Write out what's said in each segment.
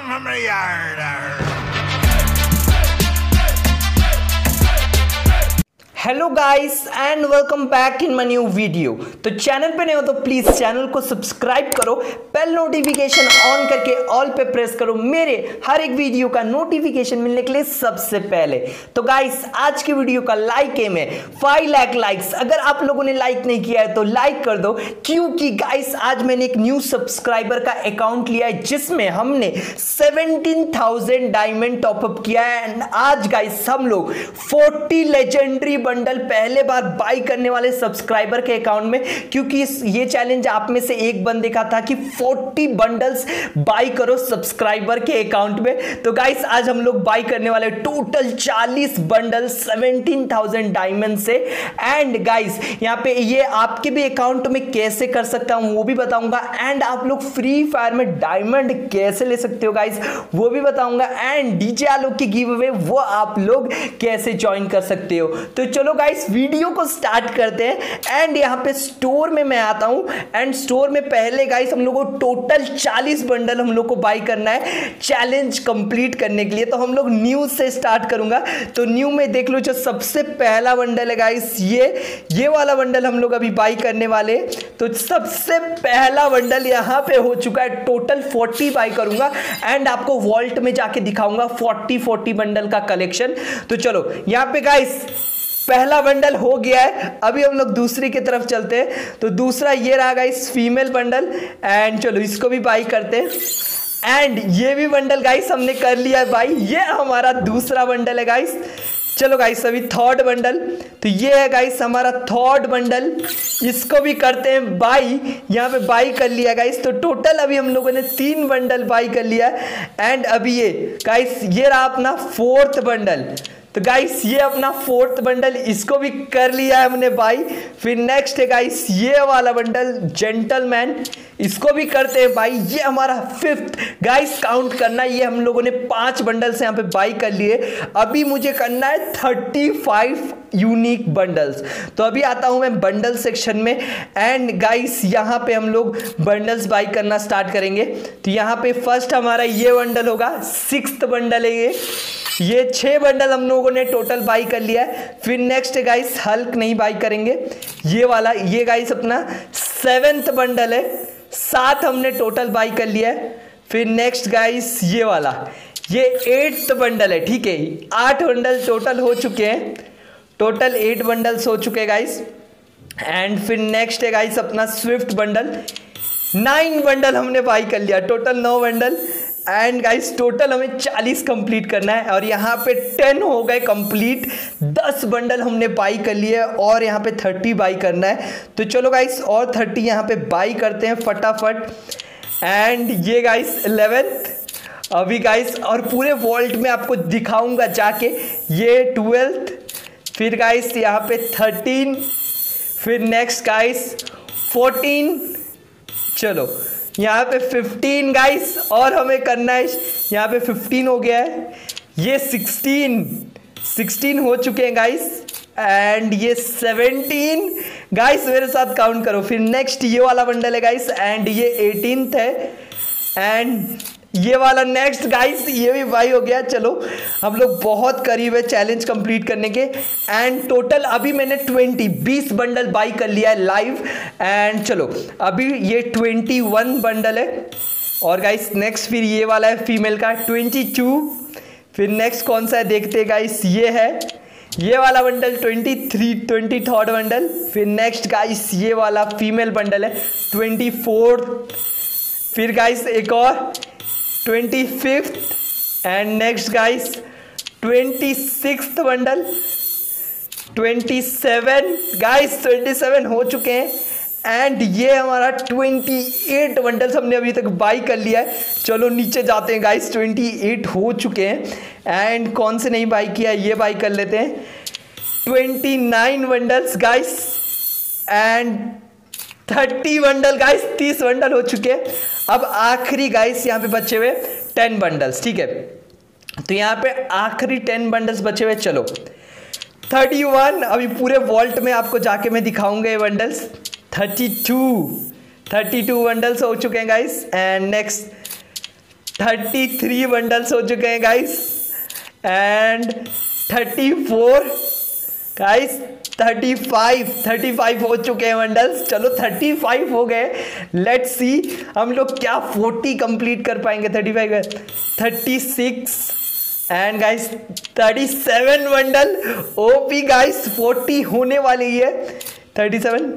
from the yard. Hello guys and welcome back in my new video. तो channel पे नए हो तो प्लीज चैनल को सब्सक्राइब करो, बेल नोटिफिकेशन ऑन करके ऑल पे प्रेस करो मेरे हर एक वीडियो का नोटिफिकेशन मिलने के लिए सबसे पहले। तो गाइस आज की वीडियो का लाइक एम है 5 लाख लाइक्स। अगर आप लोगों ने लाइक नहीं किया है तो लाइक कर दो, क्योंकि गाइस आज मैंने एक न्यू सब्सक्राइबर का अकाउंट लिया है जिसमें हमने 17,000 डायमंड टॉपअप किया है। एंड आज गाइस हम लोग 40 लेजेंडरी बंडल पहले बार बाई करने वाले सब्सक्राइबर के अकाउंट में, क्योंकि ये चैलेंज आप में से एक बंदे का था कि 40 बंडल्स बाई करो सब्सक्राइबर के अकाउंट में। तो गाइस आज हम लोग बाई करने वाले टोटल 40 बंडल 17,000 डायमंड से। एंड गाइस यहां पे ये आपके भी अकाउंट में कैसे कर सकता हूं वो भी बताऊंगा। एंड आप लोग फ्री फायर में डायमंड कैसे ले सकते हो गाइस वो भी बताऊंगा। एंड डीजे आलोक की गिव अवे वो आप लोग कैसे ज्वाइन कर सकते हो। तो चलो गाइस वीडियो को स्टार्ट करते हैं। एंड यहाँ पे स्टोर में मैं आता हूँ। एंड स्टोर में पहले गाइस हम लोग को टोटल 40 बंडल हम लोग को बाई करना है चैलेंज कंप्लीट करने के लिए। तो हम लोग न्यू से स्टार्ट करूंगा। तो न्यू में देख लो जो सबसे पहला बंडल है गाइस ये वाला बंडल हम लोग अभी बाई करने वाले। तो सबसे पहला बंडल यहाँ पे हो चुका है। टोटल 40 बाई करूंगा एंड आपको वॉल्ट में जाके दिखाऊंगा 40 बंडल का कलेक्शन। तो चलो यहाँ पे गाइस पहला बंडल हो गया है। अभी हम लोग दूसरी की तरफ चलते हैं। तो दूसरा ये रहा गाइस फीमेल बंडल। एंड चलो इसको भी बाई करते हैं। एंड ये भी बंडल गाइस हमने कर लिया है बाई। ये हमारा दूसरा बंडल है गाइस। चलो गाइस अभी थर्ड बंडल। तो ये है गाइस हमारा थर्ड बंडल, इसको भी करते हैं बाई। यहाँ पे बाई कर लिया गाइस। तो टोटल अभी हम लोगों ने 3 बंडल बाई कर लिया। एंड अभी ये गाइस ये रहा अपना फोर्थ बंडल। तो गाइस ये अपना फोर्थ बंडल, इसको भी कर लिया है हमने बाई। फिर नेक्स्ट है गाइस ये वाला बंडल जेंटलमैन, इसको भी करते हैं बाई। ये हमारा फिफ्थ गाइस काउंट करना, ये हम लोगों ने 5 बंडल से यहाँ पे बाई कर लिए। अभी मुझे करना है 35 यूनिक बंडल्स। तो अभी आता हूं मैं बंडल सेक्शन में। एंड गाइस यहाँ पे हम लोग बंडल्स बाई करना स्टार्ट करेंगे। तो यहाँ पे फर्स्ट हमारा ये बंडल होगा, 6th बंडल है ये 6 बंडल हम लोगों ने टोटल बाई कर लिया है। फिर नेक्स्ट गाइस हल्क नहीं बाई करेंगे, ये वाला ये गाइस अपना 7th बंडल है, 7 हमने टोटल बाई कर लिया है। फिर नेक्स्ट गाइस ये वाला ये 8th बंडल है। ठीक है 8 बंडल टोटल हो चुके हैं, टोटल 8 बंडल्स हो चुके हैं गाइस। एंड फिर नेक्स्ट है गाइस अपना स्विफ्ट बंडल, 9 बंडल हमने बाई कर लिया, total 9 bundle. And guys total हमें 40 कंप्लीट करना है और यहाँ पे 10 हो गए कंप्लीट। 10 बंडल हमने बाई कर लिए और यहाँ पे 30 बाई करना है। तो चलो गाइस और 30 यहाँ पे बाई करते हैं फटाफट। एंड ये गाइस 11th अभी गाइस, और पूरे वॉल्ट में आपको दिखाऊंगा जाके। ये 12th, फिर गाइस यहाँ पे 13, फिर नेक्स्ट गाइस 14, चलो यहाँ पे 15 गाइस और हमें करना है। यहाँ पे 15 हो गया है, ये 16 हो चुके हैं गाइस। एंड ये 17 गाइस मेरे साथ काउंट करो। फिर नेक्स्ट ये वाला बंडल है गाइस एंड ये 18th है। एंड ये वाला नेक्स्ट गाइस ये भी बाई हो गया। चलो हम लोग बहुत करीब है चैलेंज कंप्लीट करने के। एंड टोटल अभी मैंने 20 बंडल बाई कर लिया है लाइव। एंड चलो अभी ये 21 बंडल है। और गाइस नेक्स्ट फिर ये वाला है फीमेल का 22। फिर नेक्स्ट कौन सा है देखते हैं गाइस, ये है ये वाला बंडल 23rd बंडल। फिर नेक्स्ट गाइस ये वाला फीमेल बंडल है 24th। फिर गाइस एक और 25th। And next guys 26th bundle, 27 guys 27 हो चुके हैं। एंड ये हमारा 28 बंडल्स हमने अभी तक बाई कर लिया है। चलो नीचे जाते हैं गाइस, 28 हो चुके हैं। एंड कौन से नहीं बाई किया ये बाई कर लेते हैं, 29 bundles guys. And 30 bundle guys, 30 bundle हो चुके हैं। अब आखिरी गाइस यहाँ पे बचे हुए 10 बंडल्स। ठीक है तो यहाँ पे आखिरी 10 बंडल्स बचे हुए। चलो 31 अभी पूरे वॉल्ट में आपको जाके मैं दिखाऊंगा ये बंडल्स। 32 बंडल्स हो चुके हैं गाइस। एंड नेक्स्ट 33 बंडल्स हो चुके हैं गाइस एंड 34 गाइस 35 हो चुके हैं बंडल्स। चलो 35 हो गए, लेट्स सी हम लोग क्या 40 कंप्लीट कर पाएंगे। 35 36 and guys 37 bundle. OP guys 40 होने वाली है। 37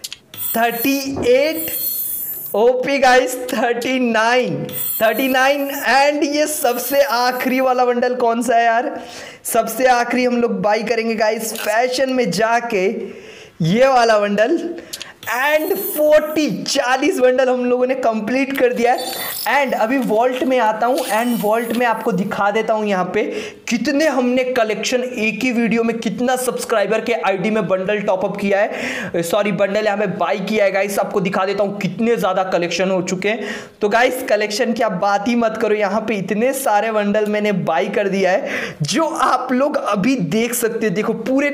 38 ओपी गाइस 39 एंड ये सबसे आखिरी वाला बंडल कौन सा है यार? सबसे आखिरी हम लोग बाई करेंगे गाइस फैशन में जाके ये वाला बंडल एंड 40 बंडल हम लोगों ने कंप्लीट कर दिया है। एंड अभी वॉल्ट में आता हूं एंड वॉल्ट में आपको दिखा देता हूं यहाँ पे कितने हमने कलेक्शन एक ही वीडियो में, कितना सब्सक्राइबर के आईडी में बंडल टॉपअप किया है, सॉरी बंडल यहाँ पे बाई किया है गाइस। आपको दिखा देता हूं कितने ज्यादा कलेक्शन हो चुके हैं। तो गाइस कलेक्शन की आप बात ही मत करो, यहाँ पे इतने सारे बंडल मैंने बाई कर दिया है जो आप लोग अभी देख सकते हैं। देखो पूरे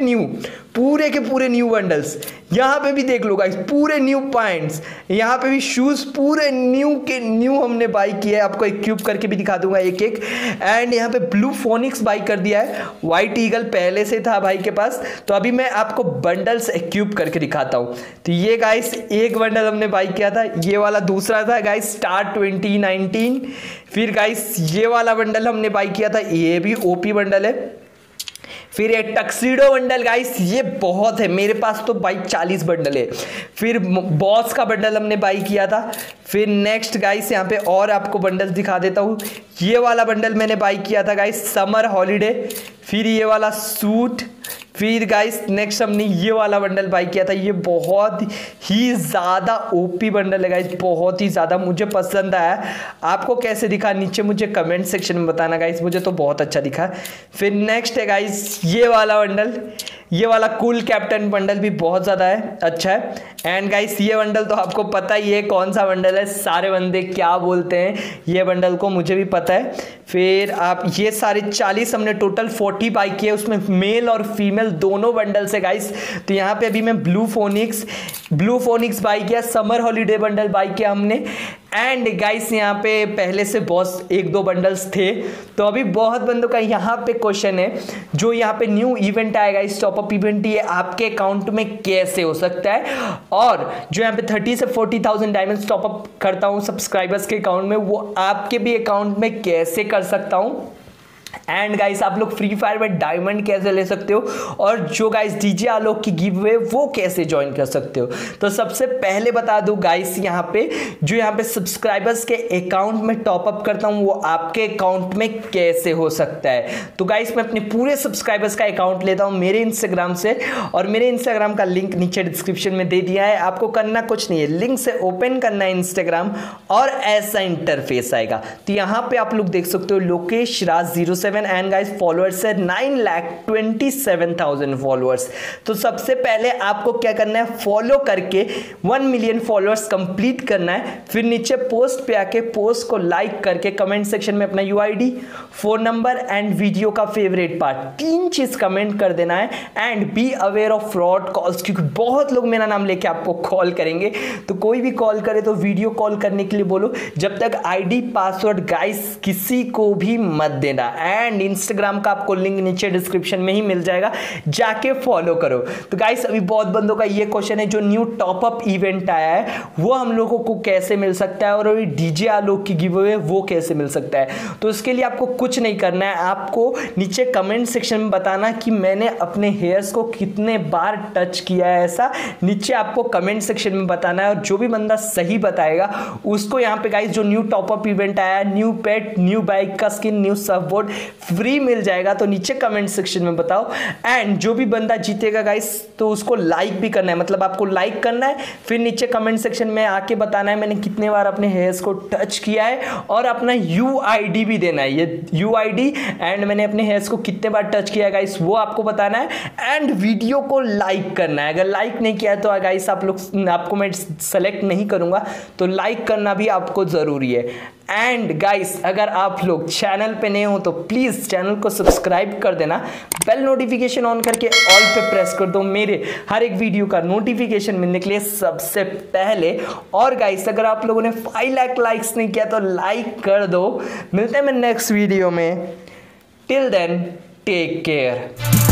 के पूरे न्यू बंडल्स, यहाँ पे भी देख लो गाइस पूरे न्यू पॉइंट्स, यहाँ पे भी शूज पूरे न्यू के न्यू हमने बाई किया है। आपको एक क्यूब करके भी दिखा दूंगा एक एंड यहाँ पे ब्लू फोनिक्स बाई कर दिया है। व्हाइट ईगल पहले से था भाई के पास, तो अभी मैं आपको बंडल्स एक क्यूब करके दिखाता हूँ। तो ये गाइस एक बंडल हमने बाई किया था, ये वाला दूसरा था गाइस स्टार 2019। फिर गाइस ये वाला बंडल हमने बाई किया था, ये भी ओपी बंडल है। फिर ये टक्सीडो बंडल गाइस, ये बहुत है मेरे पास तो बाई 40 बंडल है। फिर बॉस का बंडल हमने बाई किया था। फिर नेक्स्ट गाइस यहाँ पे और आपको बंडल दिखा देता हूँ। ये वाला बंडल मैंने बाई किया था गाइस समर हॉलीडे। फिर ये वाला सूट। फिर गाइस नेक्स्ट हमने ये वाला बंडल बाई किया था, ये बहुत ही ज़्यादा ओपी बंडल है गाइस, बहुत ही ज़्यादा मुझे पसंद आया। आपको कैसे दिखा नीचे मुझे कमेंट सेक्शन में बताना गाइस, मुझे तो बहुत अच्छा दिखा। फिर नेक्स्ट है गाइस ये वाला बंडल, ये वाला कूल कैप्टन बंडल भी बहुत ज़्यादा है, अच्छा है। एंड गाइस ये बंडल तो आपको पता ही है कौन सा बंडल है, सारे बंदे क्या बोलते हैं ये बंडल को, मुझे भी पता है। फिर आप ये सारे 40 हमने टोटल 40 बाई किए, उसमें मेल और फीमेल दोनों बंडल से गाइस। तो यहाँ पे अभी मैं ब्लू फोनिक्स बाई किया, समर हॉलीडे बंडल बाई किया हमने। एंड गाइस यहाँ पे पहले से बहुत 1-2 बंडल्स थे। तो अभी बहुत बंदों का यहाँ पे क्वेश्चन है, जो यहाँ पे न्यू इवेंट आएगा इस टॉपअप इवेंट, ये आपके अकाउंट में कैसे हो सकता है? और जो यहाँ पे 30 से 40,000 डायमंड्स टॉपअप करता हूँ सब्सक्राइबर्स के अकाउंट में, वो आपके भी अकाउंट में कैसे कर सकता हूँ? एंड गाइस आप लोग फ्री फायर में डायमंड कैसे ले सकते हो, और जो गाइस डीजे आलोक की गिव अवे वो कैसे ज्वाइन कर सकते हो? तो सबसे पहले बता दूं गाइस, यहाँ पे जो यहाँ पे सब्सक्राइबर्स के अकाउंट में टॉपअप करता हूँ वो आपके अकाउंट में कैसे हो सकता है। तो गाइस मैं अपने पूरे सब्सक्राइबर्स का अकाउंट लेता हूँ मेरे इंस्टाग्राम से, और मेरे इंस्टाग्राम का लिंक नीचे डिस्क्रिप्शन में दे दिया है। आपको करना कुछ नहीं है, लिंक से ओपन करना है इंस्टाग्राम और ऐसा इंटरफेस आएगा। तो यहाँ पे आप लोग देख सकते हो Lokesh Raj 07 and guys followers है 9,27,000 फॉलोअर्स। तो सबसे पहले आपको क्या करना है, फॉलो करके 1 मिलियन फॉलोअर्स कंप्लीट करना है। फिर नीचे पोस्ट पे आके पोस्ट को लाइक करके कमेंट सेक्शन में अपना UID, phone number and video का फेवरेट पार्ट 3 चीज कमेंट कर देना है। And be aware of fraud calls, क्योंकि बहुत लोग मेरा नाम लेके आपको कॉल करेंगे, तो कोई भी कॉल करे तो वीडियो कॉल करने के लिए बोलो। जब तक आईडी पासवर्ड गाइस किसी को भी मत देना। एंड इंस्टाग्राम का आपको लिंक नीचे डिस्क्रिप्शन में ही मिल जाएगा, जाके फॉलो करो। तो गाइस अभी बहुत बंदों का ये क्वेश्चन है, जो न्यू टॉपअप इवेंट आया है वो हम लोगों को कैसे मिल सकता है, और अभी डीजे आलोक की गिव अवे वो कैसे मिल सकता है? तो इसके लिए आपको कुछ नहीं करना है, आपको नीचे कमेंट सेक्शन में बताना कि मैंने अपने हेयर्स को कितने बार टच किया है, ऐसा नीचे आपको कमेंट सेक्शन में बताना है। और जो भी बंदा सही बताएगा उसको यहाँ पे गाइस जो न्यू टॉपअप इवेंट आया है, न्यू पेट, न्यू बाइक का स्किन, न्यू सर्फबोर्ड फ्री मिल जाएगा। तो नीचे कमेंट सेक्शन में बताओ। एंड जो भी बंदा जीतेगा गाइस तो उसको लाइक भी करना है, मतलब आपको लाइक करना है, फिर नीचे कमेंट सेक्शन में आके बताना है मैंने कितने बार अपने हेयर्स को टच किया है, और अपना यूआईडी भी देना है, ये यूआईडी एंड मैंने अपने हेयर्स को कितने बार टच किया है गाइस वो आपको बताना है। एंड वीडियो को लाइक करना है, अगर लाइक नहीं किया तो गाइस आपको मैं सेलेक्ट नहीं करूंगा, तो लाइक करना भी आपको जरूरी है। एंड गाइस अगर आप लोग चैनल पे नए हो तो प्लीज चैनल को सब्सक्राइब कर देना, बेल नोटिफिकेशन ऑन करके ऑल पे प्रेस कर दो मेरे हर एक वीडियो का नोटिफिकेशन मिलने के लिए सबसे पहले। और गाइस अगर आप लोगों ने 5 लाख लाइक्स नहीं किया तो लाइक कर दो। मिलते हैं मैं नेक्स्ट वीडियो में, टिल देन टेक केयर।